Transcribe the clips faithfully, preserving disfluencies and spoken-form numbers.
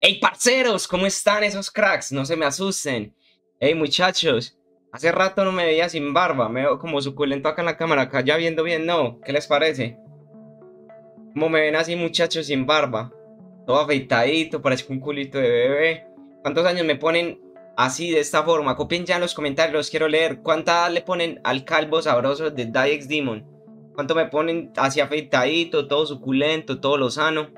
Hey parceros, ¿cómo están esos cracks? No se me asusten. Hey muchachos, hace rato no me veía sin barba. Me veo como suculento acá en la cámara, acá ya viendo bien, ¿no? ¿Qué les parece? ¿Cómo me ven así muchachos sin barba? Todo afeitadito, parezco un culito de bebé. ¿Cuántos años me ponen así de esta forma? Copien ya en los comentarios, los quiero leer. ¿Cuánta le ponen al calvo sabroso de Diex Demon? ¿Cuánto me ponen así afeitadito, todo suculento, todo lozano?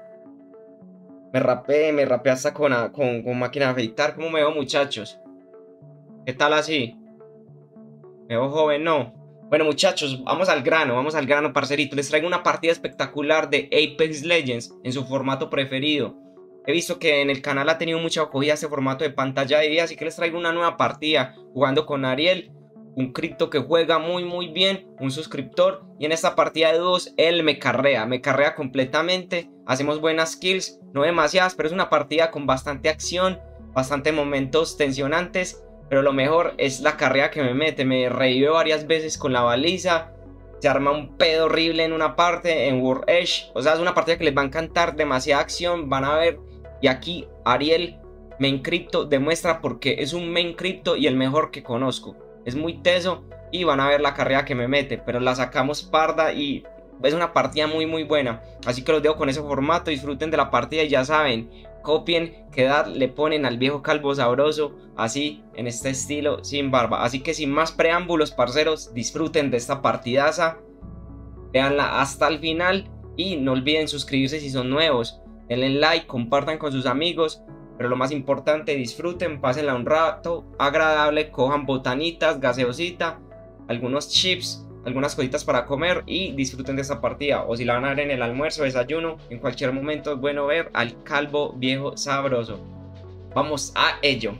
Me rapé, me rapé hasta con, con, con máquina de afeitar. ¿Cómo me veo, muchachos? ¿Qué tal así? Me veo joven, ¿no? Bueno, muchachos, vamos al grano, vamos al grano, parcerito. Les traigo una partida espectacular de Apex Legends en su formato preferido. He visto que en el canal ha tenido mucha acogida este formato de pantalla de vida, así que les traigo una nueva partida jugando con Ariel, un cripto que juega muy muy bien, un suscriptor, y en esta partida de dúos él me carrea, me carrea completamente. Hacemos buenas kills, no demasiadas, pero es una partida con bastante acción, bastante momentos tensionantes, pero lo mejor es la carrea que me mete, me revive varias veces con la baliza, se arma un pedo horrible en una parte, en World Edge, o sea, es una partida que les va a encantar, demasiada acción, van a ver, y aquí Ariel, main crypto, demuestra porque es un main crypto y el mejor que conozco. Es muy teso y van a ver la carrera que me mete, pero la sacamos parda y es una partida muy muy buena. Así que los dejo con ese formato, disfruten de la partida y ya saben, copien qué edad le ponen al viejo calvo sabroso, así en este estilo sin barba. Así que sin más preámbulos, parceros, disfruten de esta partidaza, veanla hasta el final y no olviden suscribirse si son nuevos, denle like, compartan con sus amigos. Pero lo más importante, disfruten, pásenla un rato agradable, cojan botanitas, gaseosita, algunos chips, algunas cositas para comer y disfruten de esta partida. O si la van a ver en el almuerzo, desayuno, en cualquier momento es bueno ver al calvo viejo sabroso. Vamos a ello.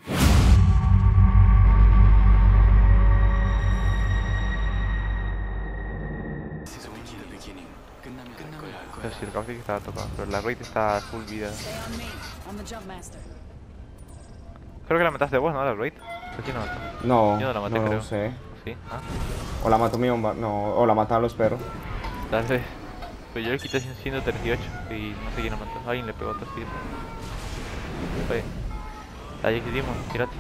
Pero si el Caustic estaba tocado, pero la Raid está full vida. Creo que la mataste vos, ¿no? La Raid. ¿Por qué no mató? No, yo no la maté, no creo. lo sé. ¿Sí? ¿Ah? O la mató mi bomba, no, o la mataron los perros. Tal vez. Pues yo le quité ciento treinta y ocho y no sé quién la mató. Alguien le pegó a otro tiro. Fue. La Diex Demon, tírate.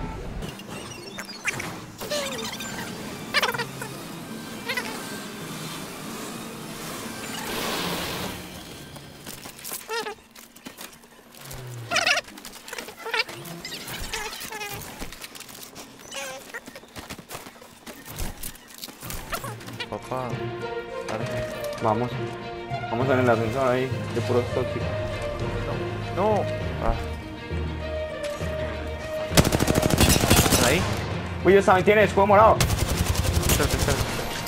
Papá, dale. Vamos. Vamos en el ascensor ahí, de puros tóxicos. No. Ah. Ahí. Uy, esa también tiene escudo morado. Espérate, espérate.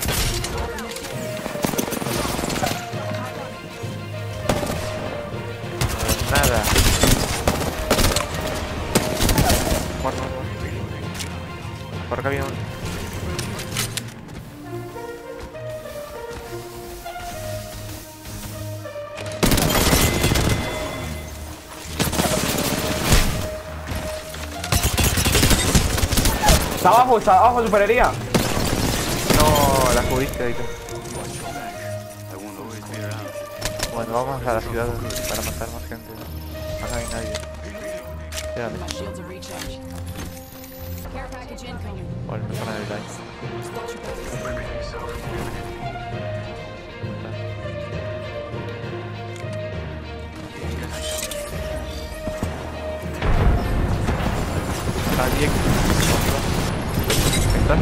Nada. Muerto, muerto. Por acá viene uno. Está abajo, está abajo, superhería. No, la jugaste ahorita. Bueno, vamos a la ciudad para matar más gente. Acá no hay nadie. Espérame. Bueno, me ponen el like. Está bien. ¿Estás?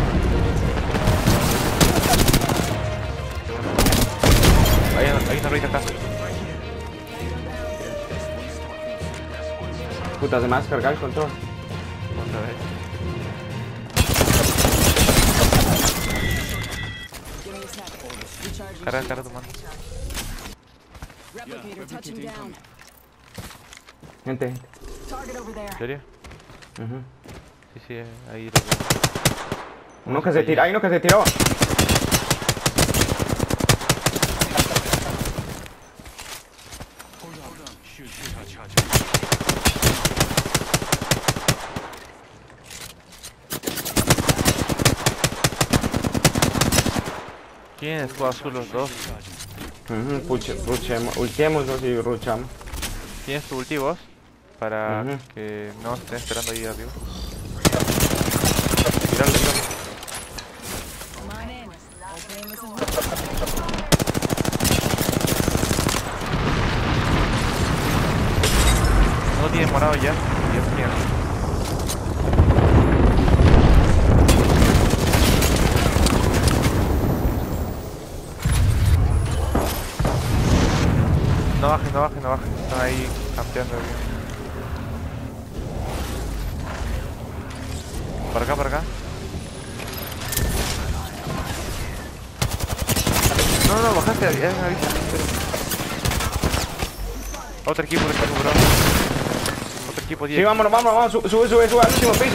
Hay, hay una raid acá. Puta, se me va a descargar el control. Otra vez. Carga, carga tu mano. Gente, gente. ¿En serio? Uh-huh. Sí, sí, ahí lo veo. Uno que se tira, hay uno que se tiró. Tienen escudo azul los dos. Uh -huh, puche, ruchemos, ultiémoslos y ruchamos. ¿Tienes tu ulti vos? para Ujú. que no estén esperando ahí arriba. Tirarlo, tirarlo. No tiene morado ya. Dios mío. No bajes, no bajes, no bajes. Están ahí campeando bien. Para acá, para acá. No, no, bajaste, ya me avisa. Otro equipo, otro equipo, bro. Otro equipo, diez. Sí, vámonos, vámonos, vamos, su- sube, sube, sube al último piso.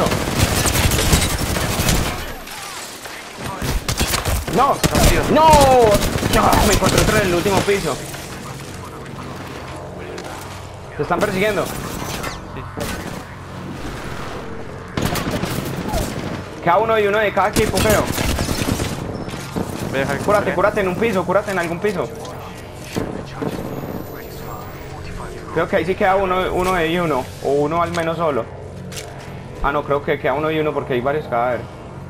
¡No! ¡No! ¡Ah! Me encontré otro en el último piso. Se están persiguiendo. Cada uno y uno de cada equipo, creo. Voy a dejar que Cúrate, peleen. cúrate en un piso, cúrate en algún piso. Creo que ahí sí queda uno, uno y uno. O uno al menos solo. Ah, no, creo que queda uno y uno porque hay varios cadáveres.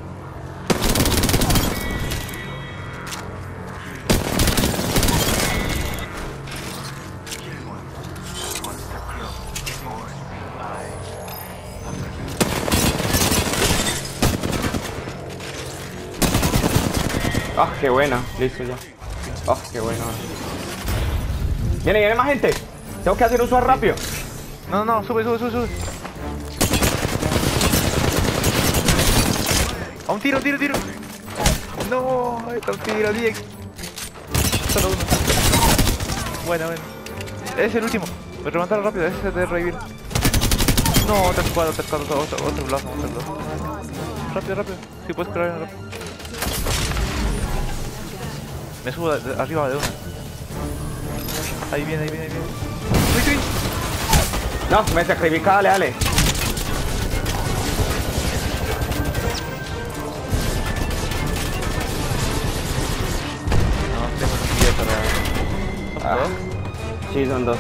Ah, qué buena. Listo ya. Ah, qué buena. Viene, viene más gente. Tengo que hacer un swap rápido. No, no, sube, sube, sube, sube. A un tiro, un tiro, tiro. No, está un tiro, diez. Solo uno. Bueno, bueno. Es el último. Remontarlo rápido, ese es de revivir. No, otro squad, otro squad, otro, otro, otro blast, otro blast. Rápido, rápido. Si puedes correr rápido. Me subo de, de, arriba de una. Ahí viene, ahí viene, ahí viene. ¡Uy, uy! No, me sacrifica, dale, dale. No, tengo que ir para... Ah, ¿Dos? sí, son dos.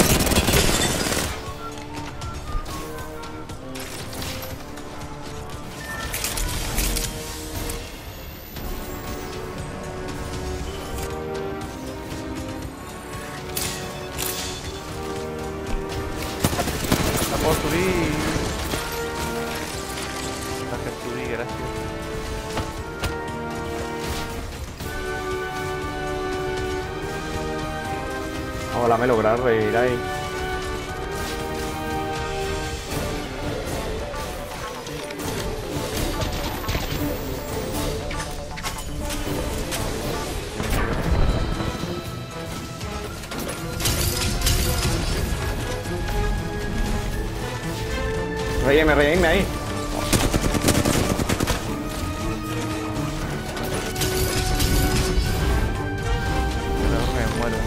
No puedo subir. No que subí, gracias. Ojalá me lograra revivir ahí. Reyeme, reyeme ahí. Mejor me muero.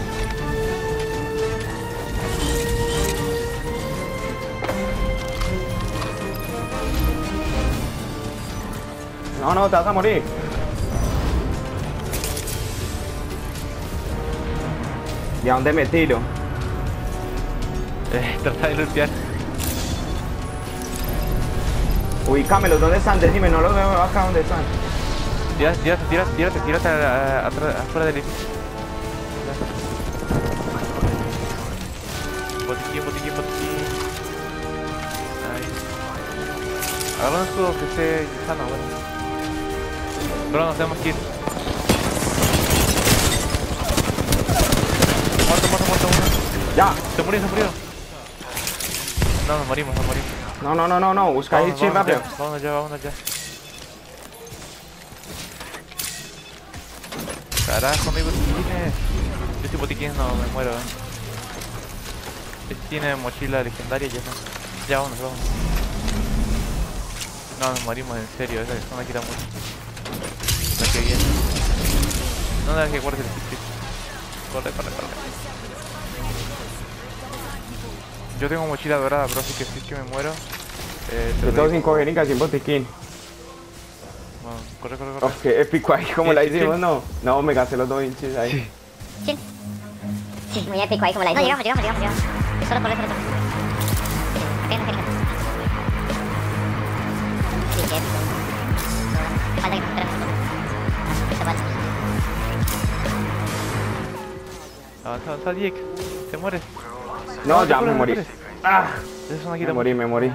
No, no, te vas a morir. ¿Y a dónde me tiro? Eh, trata de limpiar. Ubícamelos, ¿dónde están? Decime, no los veo acá, ¿dónde están? Tírate, tírate, tírate, tírate, tírate a- a- atrás- afuera del edificio. Botiquín, botiquín, botiquín. Ahí. Agarra un escudo que esté sano, bueno. Pero nos tenemos que ir. Muerto, muerto, muerto, uno. Ya. Se murió, se murió. No, nos morimos, nos morimos. No, no, no, no, no. Busca ahí, Vámonos, chip vámonos rápido. ya, vámonos ya, vámonos ya. Carajo, mi botiquines. Yo estoy botiquines, no me muero. Eh. Este tiene mochila legendaria, ya no. Ya, vámonos, vámonos. No, nos morimos en serio, esa zona quita mucho. La que viene. No, no, que guarde el chip. Corre, corre, corre. Yo tengo mochila dorada, bro, así que si es que me muero. Eh, te Yo tengo revivo. cinco jeringas y un botiquín. Bueno, corre, corre, corre. Oh, qué épico ahí, como Sí, la sí, hicimos, sí. no. No, me gasté los dos hinchis ahí. Sí. Sí, muy épico ahí como la No, hicimos. llegamos, llegamos, llegamos, llegamos. Solo corre, solo corre. está Diek. Te mueres. No, te ya mueres, me morí. mueres. Ah, Esa es una me quita. morí, me morí.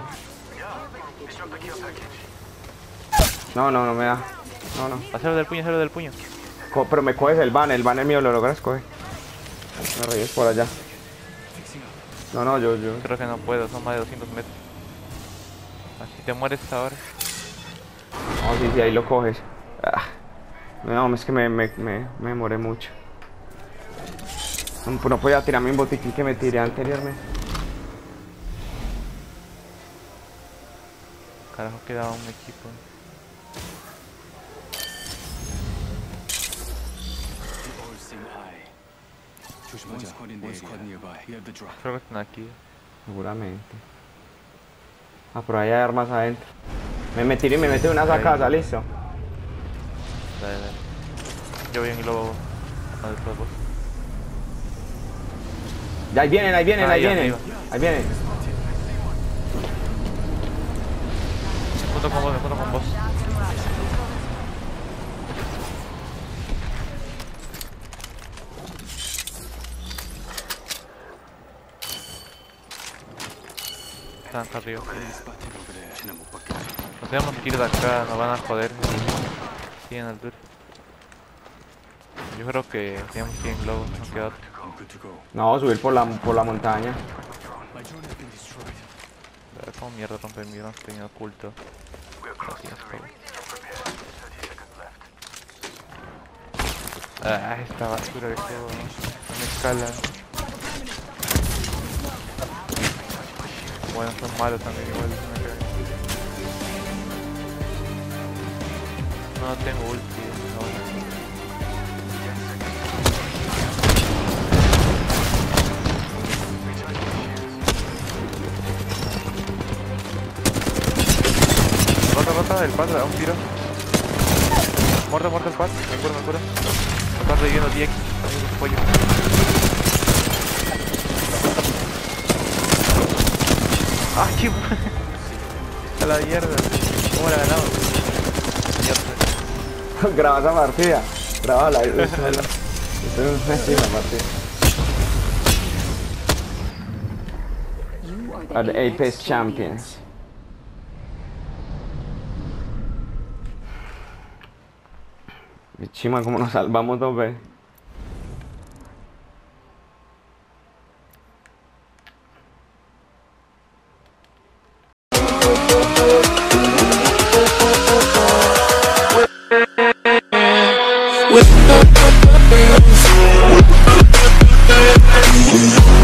No, no, no me da. No, no. Hacelo del puño, hacelo del puño. Co- pero me coges el ban, el ban es mío, lo logras coger. Me reyes por allá. No, no, yo, yo. Creo que no puedo, son más de doscientos metros. Así te mueres ahora. No, sí, sí, ahí lo coges. Ah. No, es que me, me, me, me demoré mucho. No, no podía tirarme un botiquín que me tiré anteriormente. Carajo, quedaba un equipo. Creo que están aquí. Seguramente. Ah, pero ahí hay armas adentro. Me metí y me metí en una esa casa, listo. Dale, dale. Yo voy en el lobo. A ver, vos. Ya ahí vienen, ahí vienen, ahí Ahí vienen. arriba. Ahí vienen. Junto con vos, junto con vos. Están acá arriba. Nos tenemos que ir de acá, nos van a joder. Sí, en altura. Yo creo que tenemos que ir en globo, no queda otro. No, subir por la, por la montaña. A ver cómo mierda rompe mi gran pequeño oculto. Así es, todo. Ah, esta basura de juego, no me escala. Bueno, son malos también igual, no me caen. No tengo ulti, no. Rota, rota, el pad, da un tiro. Muerto, muerto el pad, me curo, me curo. El pad relleno diez, ahí un pollo. ¡Ah, qué a la mierda! ¿Cómo la ganamos? Mierda. Graba esa partida. Grabala. Esto es una encima partida. Are the Apex Champions. Chima, como nos salvamos dos veces. With